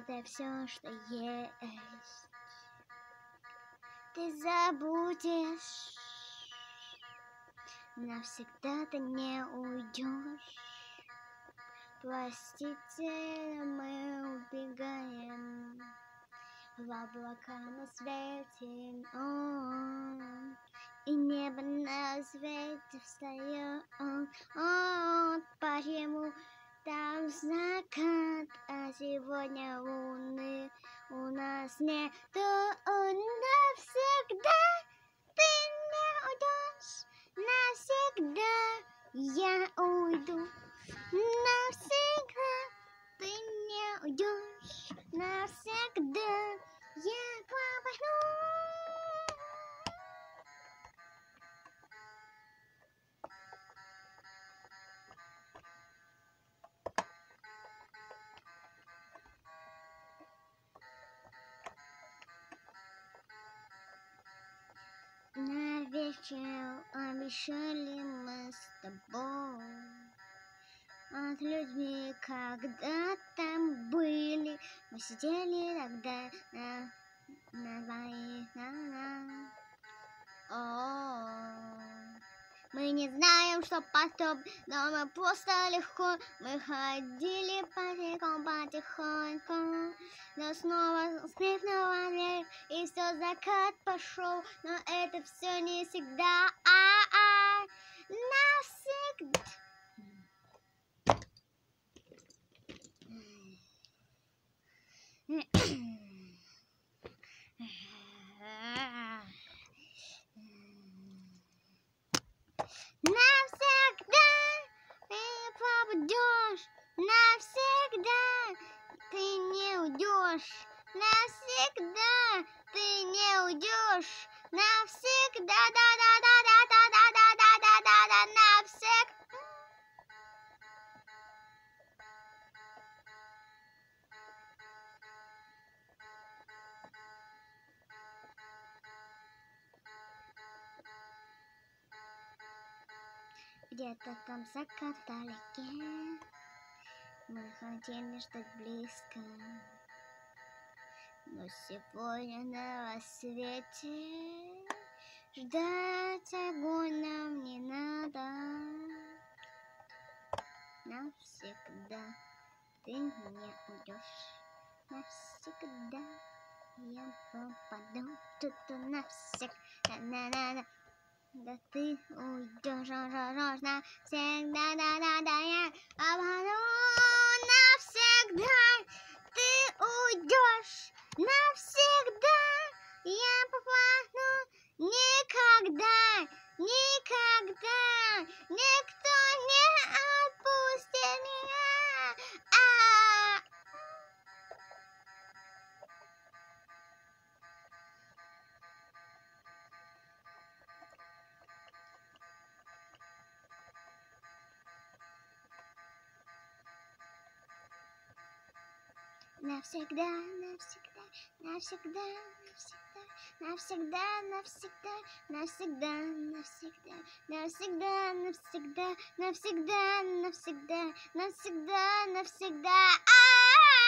это все, что есть. Ты забудешь, навсегда ты не уйдешь. Простите, мы убегаем, в облака мы светим, и небо на свете встает. Почему там закат, а сегодня луны у нас нету? Навсегда ты не уйдешь, навсегда я уйду. Навсегда ты не уйдешь, навсегда я пропаду. На вечер обещали мы с тобой, от людьми когда-то были. Мы сидели тогда на двоих. Мы не знаем, что потом, но мы просто легко. Мы ходили потихоньку, но снова скрипнула дверь, и все, закат пошел. Но это все не всегда, навсегда. Навсегда ты пропадешь, навсегда ты не уйдешь, навсегда ты не уйдешь, навсегда, навсегда. Где-то там закат вдалеке, мы хотели ждать близко, но сегодня на рассвете ждать огонь нам не надо. Навсегда ты не уйдешь, навсегда я пропаду. Тут навсегда. Да ты уйдешь, навсегда, я пропаду. Навсегда ты уйдешь, навсегда я пропаду. Никогда, никогда никто не отпустит меня. Навсегда, навсегда, навсегда, навсегда, навсегда, навсегда, навсегда, навсегда, навсегда, навсегда, навсегда, навсегда, навсегда, навсегда.